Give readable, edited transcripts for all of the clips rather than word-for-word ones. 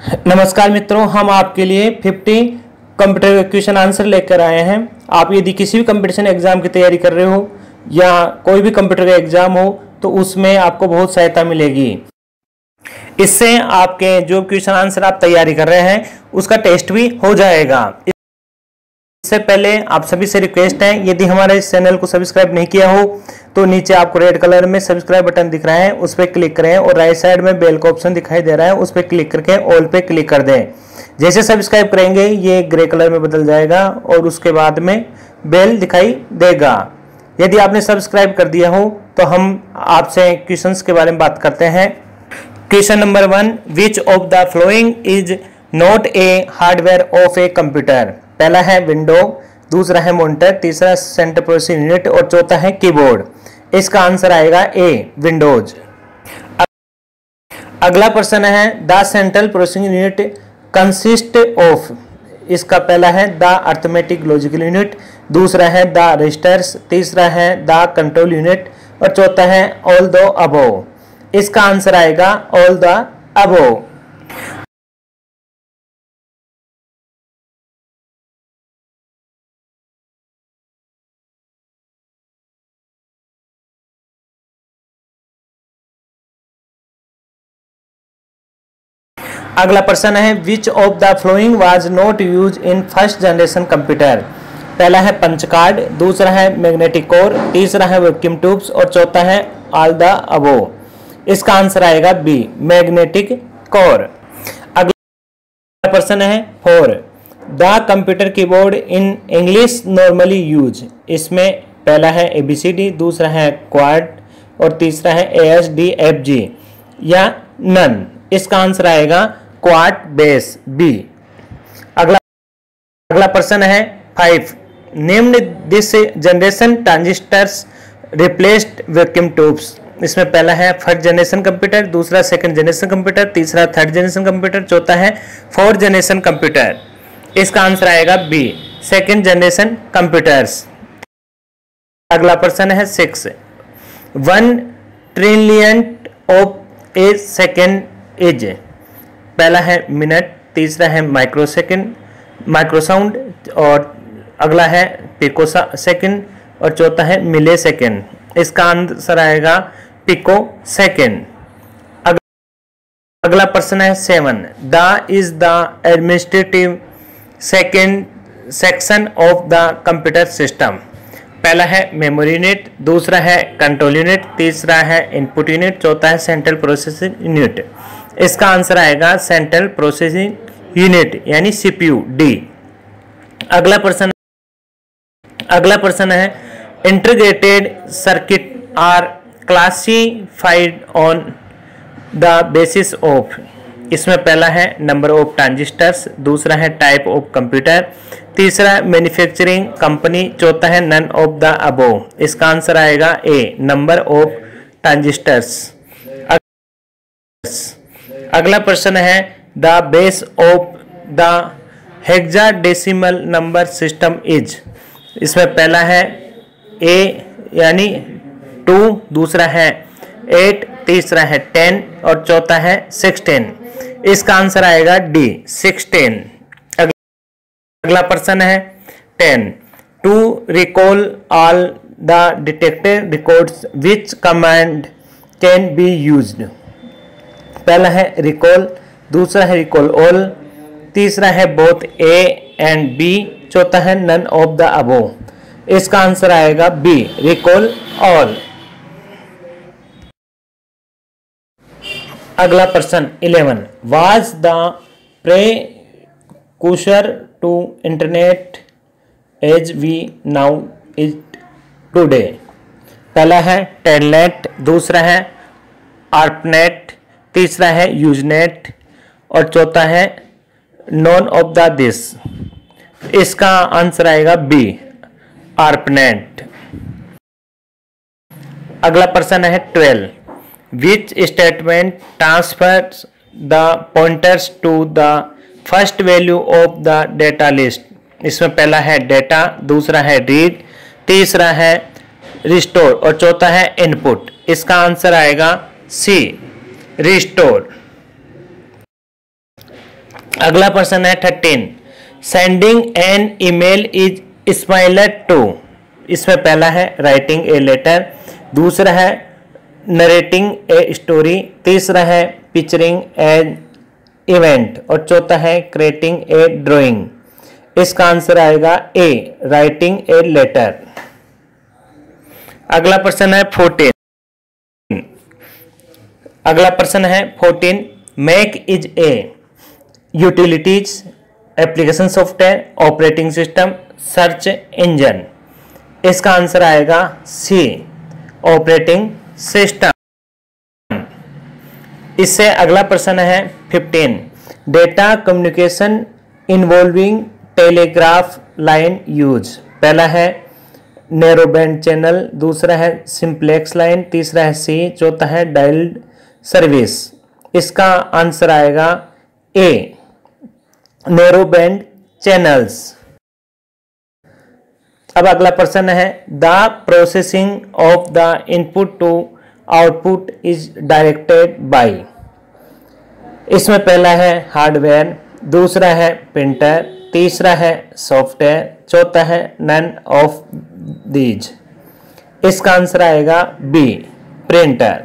नमस्कार मित्रों, हम आपके लिए 50 कंप्यूटर क्वेश्चन आंसर लेकर आए हैं। आप यदि किसी भी कंपटीशन एग्जाम की तैयारी कर रहे हो या कोई भी कंप्यूटर का एग्जाम हो तो उसमें आपको बहुत सहायता मिलेगी। इससे आपके जो क्वेश्चन आंसर आप तैयारी कर रहे हैं उसका टेस्ट भी हो जाएगा। इससे पहले आप सभी से रिक्वेस्ट है, यदि हमारे इस चैनल को सब्सक्राइब नहीं किया हो तो नीचे आपको रेड कलर में सब्सक्राइब बटन दिख रहा है, उस पर क्लिक करें और राइट साइड में बेल का ऑप्शन दिखाई दे रहा है, उस पर क्लिक करके ऑल पे क्लिक कर दें। जैसे सब्सक्राइब करेंगे ये ग्रे कलर में बदल जाएगा और उसके बाद में बेल दिखाई देगा। यदि आपने सब्सक्राइब कर दिया हो तो हम आपसे क्वेश्चंस के बारे में बात करते हैं। Question number 1, which of the following is not a hardware of a computer. पहला है विंडो, दूसरा है मॉनिटर, तीसरा सेंट्रल प्रोसेसिंग यूनिट और चौथा है कीबोर्ड। इसका आंसर आएगा ए, विंडोज। अगला प्रश्न है, the central processing unit consist of. इसका पहला है द अर्थमेटिक लॉजिकल यूनिट, दूसरा है द रजिस्टर्स, तीसरा है द कंट्रोल यूनिट और चौथा है ऑल द अबोव। इसका आंसर आएगा ऑल द अबोव। अगला प्रश्न है, which of the following was not use in first generation computer. पहला है पंच कार्ड, दूसरा है मैग्नेटिक कोर, तीसरा है वैक्यूम ट्यूब्स और चौथा है ऑल द अबोव। इसका आंसर आएगा बी, मैग्नेटिक कोर। अगला प्रश्न है 4, the computer keyboard in English normally use. इसमें पहला है ABCD, दूसरा है क्वाड और तीसरा है ASDFG या नन। इसका आंसर आएगा क्वाड बेस, बी। अगला प्रश्न है 5, निम्न this generation transistors replaced vacuum tubes. इसमें पहला है फर्स्ट जनरेशन कंप्यूटर, दूसरा सेकंड जनरेशन कंप्यूटर, तीसरा थर्ड जनरेशन कंप्यूटर, चौथा है फोर्थ जनरेशन कंप्यूटर। इसका आंसर आएगा बी, सेकंड जनरेशन कंप्यूटर्स। अगला प्रश्न है 6, 1 trillion of a second is. पहला है मिनट, तीसरा है माइक्रोसाउंड और अगला है पिको सेकेंड और चौथा है मिले सेकेंड। इसका आंसर आएगा पिको सेकेंड। अगला प्रश्न है 7, the is the administrative section of the computer system. पहला है मेमोरी यूनिट, दूसरा है कंट्रोल यूनिट, तीसरा है इनपुट यूनिट, चौथा है सेंट्रल प्रोसेसिंग यूनिट। इसका आंसर आएगा सेंट्रल प्रोसेसिंग यूनिट यानी CPU, डी। अगला प्रश्न है, integrated circuit are classified on the basis of. इसमें पहला है नंबर ऑफ ट्रांजिस्टर्स, दूसरा है टाइप ऑफ कंप्यूटर, तीसरा मैन्युफैक्चरिंग कंपनी, चौथा है नन ऑफ द अबोव। इसका आंसर आएगा ए, नंबर ऑफ ट्रांजिस्टर्स। अगला प्रश्न है, the base of the hexadecimal number system is. इसमें पहला है ए यानी 2, दूसरा है 8, तीसरा है 10 और चौथा है 16। इसका आंसर आएगा डी, 16। अगला प्रश्न है 10, to recall all the detected records which command can be used. पहला है रिकॉल, दूसरा है रिकॉल ऑल, तीसरा है बोथ ए एंड बी, चौथा है नन ऑफ द अबोव। इसका आंसर आएगा बी, रिकॉल ऑल। अगला प्रश्न 11, was the precursor to internet as we now it today. पहला है टेलनेट, दूसरा है आर्पनेट, तीसरा है यूजनेट और चौथा है नॉन ऑफ द दिस। इसका आंसर आएगा बी, आर्पनेट। अगला प्रश्न है 12, which statement transfers the pointers to the first value of the data list. इसमें पहला है डेटा, दूसरा है रीड, तीसरा है रिस्टोर और चौथा है इनपुट। इसका आंसर आएगा सी, रिस्टोर। अगला प्रश्न है 13, sending an email is similar to. इसमें पहला है राइटिंग ए लेटर, दूसरा है नरेटिंग ए स्टोरी, तीसरा है पिक्चरिंग एन इवेंट और चौथा है क्रिएटिंग ए ड्राइंग। इसका आंसर आएगा ए, राइटिंग ए लेटर। अगला प्रश्न है 14, Mac is a utilities, application software, operating system, search engine. इसका आंसर आएगा सी, ऑपरेटिंग सिस्टम। इससे अगला प्रश्न है 15, data communication involving telegraph line use. पहला है नैरो बैंड चैनल, दूसरा है सिंप्लेक्स लाइन, तीसरा है सी, चौथा है डायल्ड सर्विस। इसका आंसर आएगा ए, नैरो बैंड चैनल्स। अब अगला प्रश्न है the processing of the input to output is directed by. इसमें पहला है हार्डवेयर, दूसरा है प्रिंटर, तीसरा है सॉफ्टवेयर, चौथा है नन ऑफ दीज। इसका आंसर आएगा बी, प्रिंटर।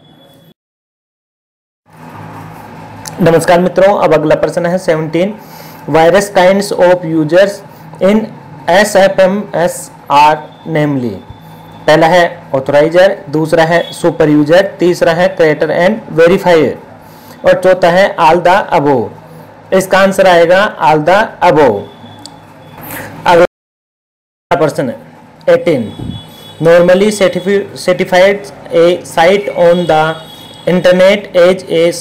नमस्कार मित्रों, अब अगला प्रश्न है 17, various kinds of users in SFMS are namely. पहला है ऑथराइजर, दूसरा है सुपर यूजर, तीसरा है क्रिएटर एंड वेरीफायर और चौथा है ऑल द अबोव। इसका आंसर आएगा ऑल द अबोव। अगला प्रश्न 18, normally certified a site on the internet as a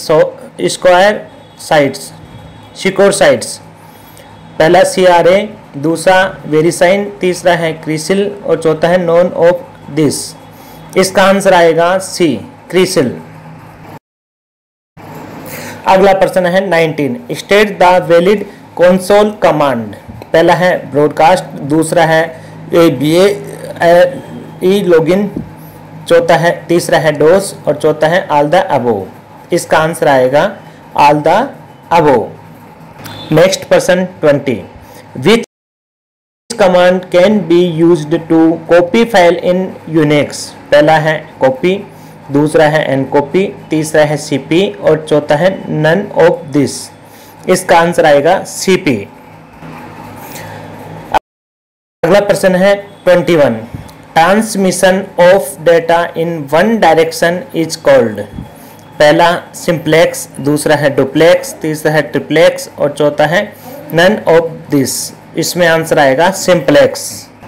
secure sites। पहला CRA, दूसरा वेरीसाइन, तीसरा है क्रिसिल और चौथा है नॉन ऑफ दिस। इसका आंसर आएगा सी, क्रिसिल। अगला प्रश्न है 19, state the valid console command. पहला है ब्रॉडकास्ट, दूसरा है ई लॉगिन, चौथा है, तीसरा है डोस और चौथा है ऑल द अबोव। इसका आंसर आएगा ऑल द अबोव। नेक्स्ट प्रश्न 20, which command can be used to copy file in Unix. पहला है कॉपी, दूसरा है एनकॉपी, तीसरा है सीपी और चौथा है नन ऑफ दिस। इसका आंसर आएगा सीपी। अगला प्रश्न है 21, transmission of data in one direction is called. पहला सिंप्लेक्स, दूसरा है डुप्लेक्स, तीसरा है ट्रिप्लेक्स और चौथा है नन ऑफ दिस। इसमें आंसर आएगा सिंप्लेक्स।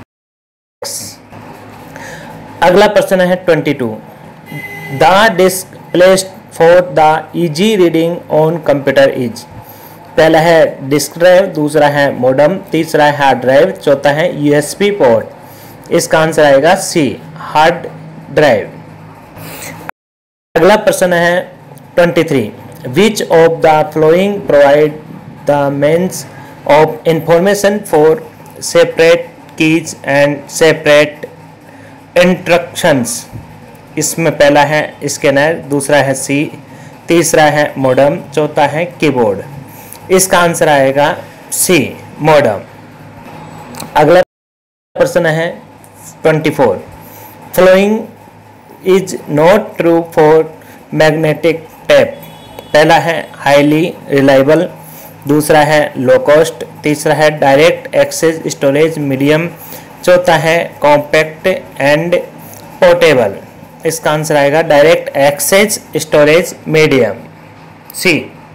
अगला प्रश्न है 22, the disk placed for the easy reading on computer is. पहला है डिस्क ड्राइव, दूसरा है मोडम, तीसरा है हार्ड ड्राइव, चौथा है USB पोर्ट। इसका आंसर आएगा सी, हार्ड ड्राइव। अगला प्रश्न है 23, which of the following provide the means of information for separate keys and separate instructions. इसमें पहला है स्कैनर, दूसरा है सी, तीसरा है मोडम, चौथा है कीबोर्ड। इसका आंसर आएगा सी, मोडम। अगला प्रश्न है 24, following is not true for magnetic tape. पहला है हाईली रिलायबल, दूसरा है लो कॉस्ट, तीसरा है डायरेक्ट एक्सेस स्टोरेज मीडियम, चौथा है कॉम्पैक्ट एंड पोर्टेबल। इसका आंसर आएगा direct access storage medium, C.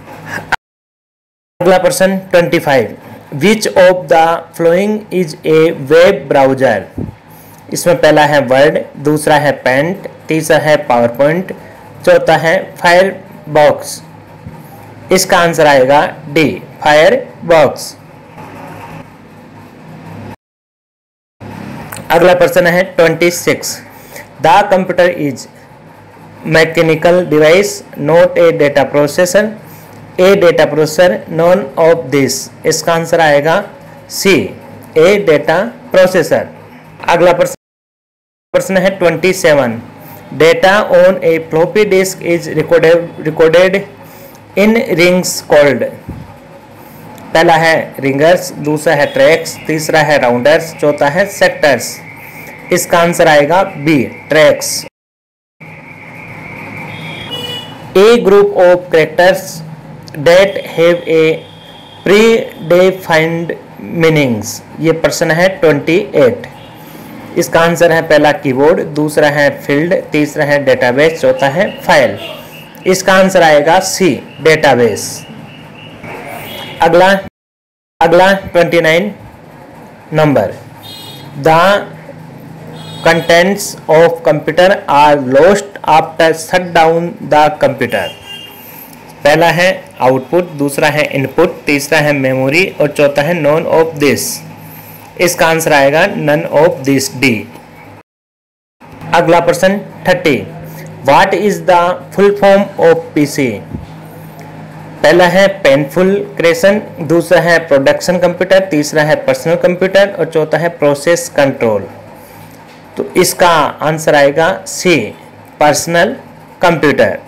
अगला प्रश्न 25, which of the following is a web browser. इसमें पहला है वर्ड, दूसरा है पेंट, तीसरा है पावर पॉइंट, चौथा है फायरबॉक्स। इसका आंसर आएगा डी, फायरबॉक्स। अगला प्रश्न है 26, the computer is mechanical device not a data processor, a data processor, none of this. इसका आंसर आएगा सी, ए डेटा प्रोसेसर। अगला प्रश्न है 27, data on a floppy disk is recorded in rings called. पहला है रिंगर्स, दूसरा है tracks, तीसरा है राउंडर्स, चौथा है सेक्टर्स। इसका आंसर आएगा B, tracks. A group of characters that have a predefined meanings. ये प्रश्न है 28। इसका आंसर है पहला कीबोर्ड, दूसरा है फील्ड, तीसरा है डेटाबेस, चौथा है फाइल। इसका आंसर आएगा सी, डेटाबेस। अगला 29 number, the contents of computer are lost after shut down the computer. पहला है आउटपुट, दूसरा है इनपुट, तीसरा है मेमोरी और चौथा है नॉन ऑफ दिस। इसका आंसर आएगा नन ऑफ दिस, डी। अगला प्रश्न 30, what is the full form of PC. पहला है पेनफुल क्रिएशन, दूसरा है प्रोडक्शन कंप्यूटर, तीसरा है पर्सनल कंप्यूटर और चौथा है प्रोसेस कंट्रोल। तो इसका आंसर आएगा सी, पर्सनल कंप्यूटर।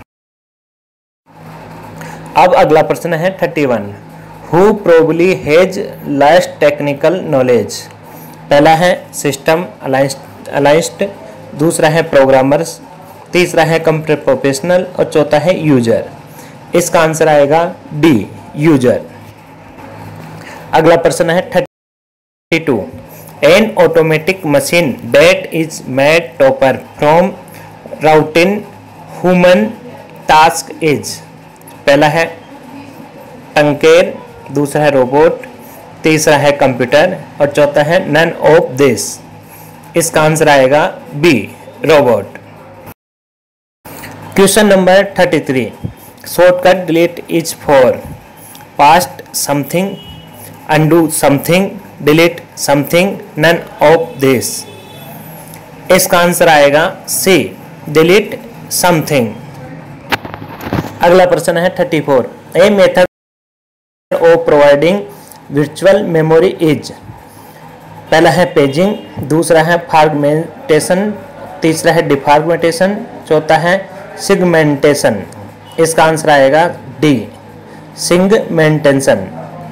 अब अगला प्रश्न है 31, who probably has less technical knowledge. पहला है सिस्टम अलाइस्ट, दूसरा है प्रोग्रामर्स, तीसरा है कंप्यूटर प्रोफेशनल और चौथा है यूजर। इसका आंसर आएगा डी, यूजर। अगला प्रश्न है 32, an automatic machine that is made to perform routine human task is. पहला है टंकेर, दूसरा है रोबोट, तीसरा है कंप्यूटर और चौथा है नन ऑफ दिस। इसका आंसर आएगा B, robot. Question number 33, shortcut delete is for paste something, undo something, delete something, none of this. इसका आंसर आएगा सी, डिलीट समथिंग। अगला प्रश्न है 34, a method of providing virtual memory is. पहला है paging, दूसरा है फ्रैगमेंटेशन, तीसरा है डिफ्रैगमेंटेशन, चौथा है सेगमेंटेशन। इसका आंसर आएगा डी, सेगमेंटेशन।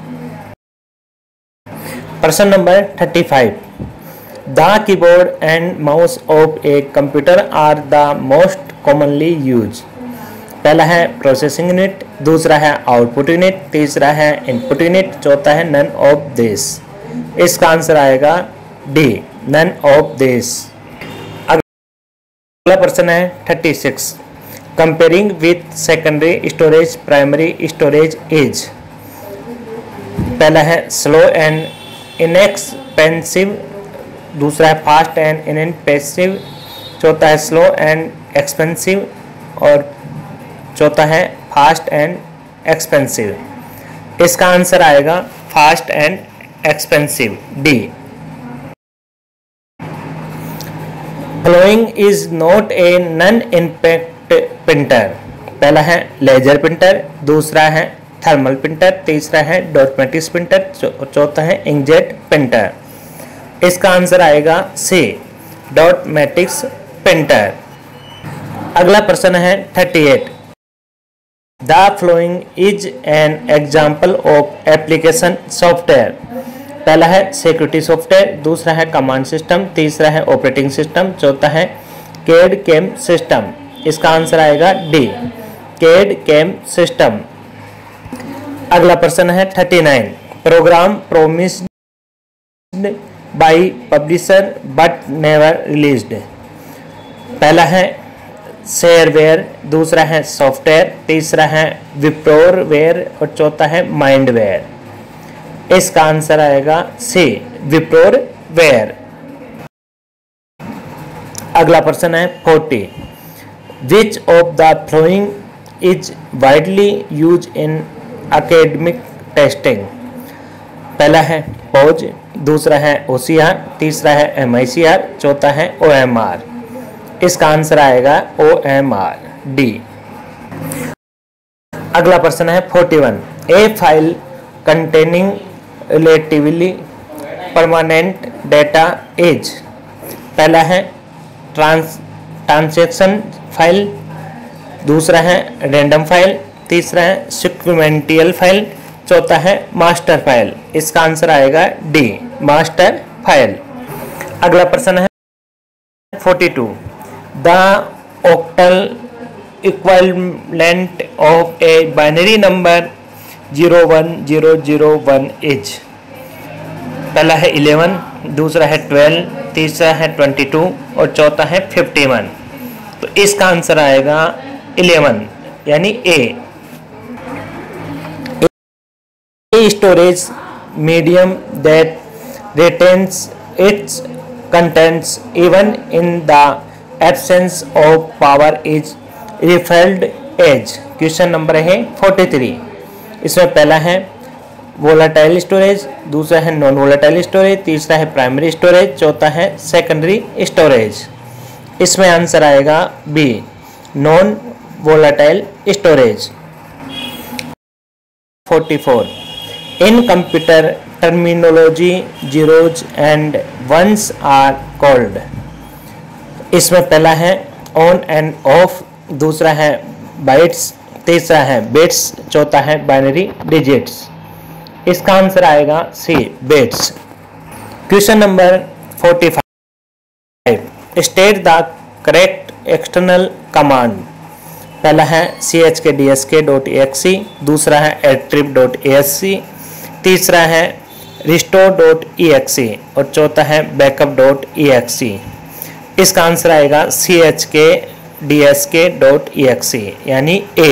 प्रश्न number 35, the keyboard and mouse of a computer are the most commonly use. पहला है प्रोसेसिंग यूनिट, दूसरा है आउटपुट यूनिट, तीसरा है इनपुट यूनिट, चौथा है नन ऑफ दिस। इसका आंसर आएगा डी, नन ऑफ दिस। अगला प्रश्न है 36, comparing with secondary storage primary storage is. पहला है स्लो एंड इनएक्सपेंसिव, दूसरा है फास्ट एंड इनएक्सपेंसिव, चौथा है स्लो एंड एक्सपेंसिव और चौथा है फास्ट एंड एक्सपेंसिव। इसका आंसर आएगा fast and expensive, D. Following is not a non impact printer. पहला है लेजर प्रिंटर, दूसरा है थर्मल प्रिंटर, तीसरा है डॉटमेटिक्स प्रिंटर, चौथा है इंकजेट प्रिंटर। इसका आंसर आएगा सी, डॉटमेटिक्स प्रिंटर। अगला प्रश्न है 38, the following is an example of application software. पहला है सिक्योरिटी सॉफ्टवेयर, दूसरा है कमांड सिस्टम, तीसरा है ऑपरेटिंग सिस्टम, चौथा है कैड कैम सिस्टम। इसका आंसर आएगा डी, कैड कैम सिस्टम। अगला प्रश्न है 39, program promised by publisher but never released. पहला है शेयरवेयर, दूसरा है सॉफ्टवेयर, तीसरा है विप्रोवेयर और चौथा है माइंडवेयर। इसका आंसर आएगा सी, विप्रोवेयर। अगला प्रश्न है 40, which of the following is widely use in academic testing. पहला है पोज, दूसरा है OCR, तीसरा है MICR, चौथा है OMR। इसका आंसर आएगा OMR, डी। अगला प्रश्न है 41, a file containing relatively permanent data is. पहला है ट्रांजैक्शन फाइल, दूसरा है रैंडम फाइल, तीसरा है सीक्वेंशियल फाइल, चौथा है मास्टर फाइल। इसका आंसर आएगा डी, मास्टर फाइल। अगला प्रश्न है 42। The octal equivalent of a binary number 01001 is. पहला है 11, दूसरा है 12, तीसरा है 22 और चौथा है 51। तो इसका आंसर आएगा 11 यानी A. Storage medium that retains its contents even in the absence of power is referred as। Question number है 43। इसमें पहला है वोलाटाइल स्टोरेज, दूसरा है नॉन वोलाटाइल स्टोरेज, तीसरा है प्राइमरी स्टोरेज, चौथा है सेकेंडरी स्टोरेज। इसमें आंसर आएगा B, non volatile storage. 44। In computer terminology zeros and ones are called. इसमें पहला है ऑन एंड ऑफ, दूसरा है बाइट्स, तीसरा है बिट्स, चौथा है बाइनरी डिजिट्स। इसका आंसर आएगा C, bits. Question number 45। State the correct external command. पहला है chkdsk.exe, दूसरा है adtrib.asc, तीसरा है restore.exe और चौथा है backup.exe। इसका आंसर आएगा chkdsk.exe यानी A.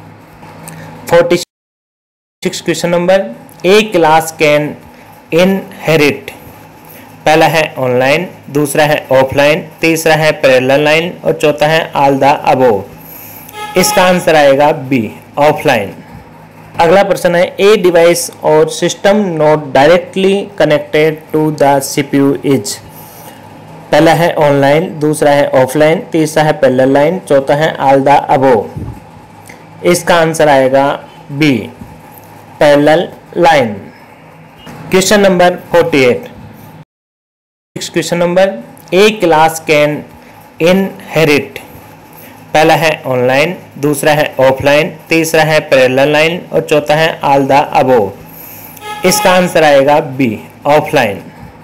46 question number. A class can inherit. पहला है ऑनलाइन, दूसरा है ऑफलाइन, तीसरा है पैरेलल लाइन और चौथा है ऑल द अबोव। इसका आंसर आएगा बी, ऑफलाइन। अगला प्रश्न है ए डिवाइस और system not directly connected to the CPU is. पहला है ऑनलाइन, दूसरा है ऑफलाइन, तीसरा है पैरेलल लाइन, चौथा है ऑल द अबोव। इसका आंसर आएगा B, parallel line. Question number 48। Question number. A class can inherit. पहला है ऑनलाइन, दूसरा है ऑफलाइन, तीसरा है पैरेलल लाइन और चौथा है ऑल द अबोव। इसका आंसर आएगा B, offline.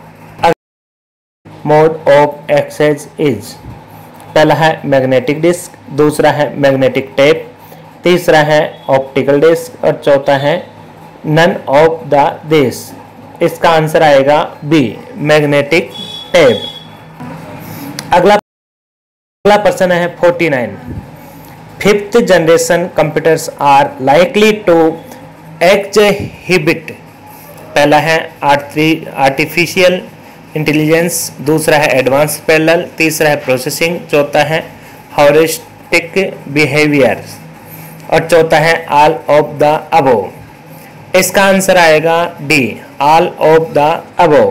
Mode of access is. पहला है मैग्नेटिक डिस्क, दूसरा है मैग्नेटिक टेप, तीसरा है ऑप्टिकल डिस्क और चौथा है नन ऑफ द दिस। इसका आंसर आएगा बी, मैग्नेटिक टेप। अगला प्रश्न है 49। Fifth generation computers are likely to exhibit. पहला है आर्टिफिशियल इंटेलिजेंस, दूसरा है एडवांस पैरेलल, तीसरा है प्रोसेसिंग, चौथा है हॉरिस्टिक बिहेवियर और चौथा है ऑल ऑफ द अबोव। इसका आंसर आएगा D, all of the above.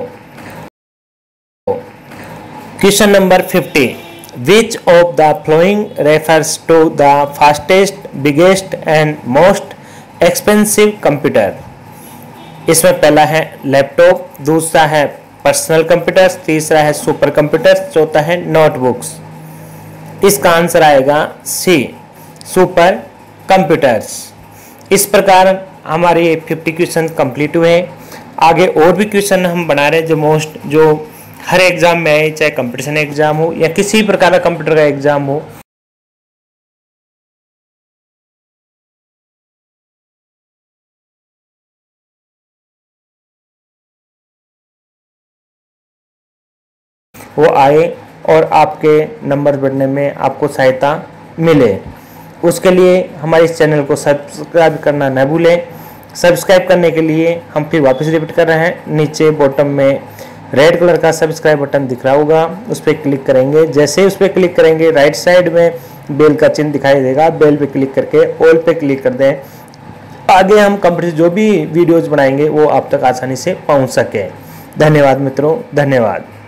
Question number 50। Which of the following refers to the fastest, biggest and most expensive computer? इसमें पहला है लैपटॉप, दूसरा है पर्सनल कंप्यूटर्स, तीसरा है सुपर कंप्यूटर्स, चौथा है नोटबुक्स। इसका आंसर आएगा सी, सुपर कंप्यूटर्स। इस प्रकार हमारे 50 क्वेश्चन कंप्लीट हुए। आगे और भी क्वेश्चन हम बना रहे हैं जो हर एग्जाम में आए, चाहे कंपटीशन एग्जाम हो या किसी प्रकार का कंप्यूटर का एग्जाम हो। वो आए और आपके नंबर बढ़ने में आपको सहायता मिले। उसके लिए हमारे इस चैनल को सब्सक्राइब करना न भूलें। सब्सक्राइब करने के लिए हम फिर वापस रिपीट कर रहे हैं। नीचे बॉटम में रेड कलर का सब्सक्राइब बटन दिख रहा होगा, उस पर क्लिक करेंगे। जैसे ही उस पर क्लिक करेंगे राइट साइड में बेल का चिन्ह दिखाई देगा, बेल पे क्लिक करके ऑल पे क्लिक कर दें। आगे हम कंप्यूटर जो भी वीडियोज बनाएंगे वो आप तक आसानी से पहुंच सके। धन्यवाद मित्रों, धन्यवाद।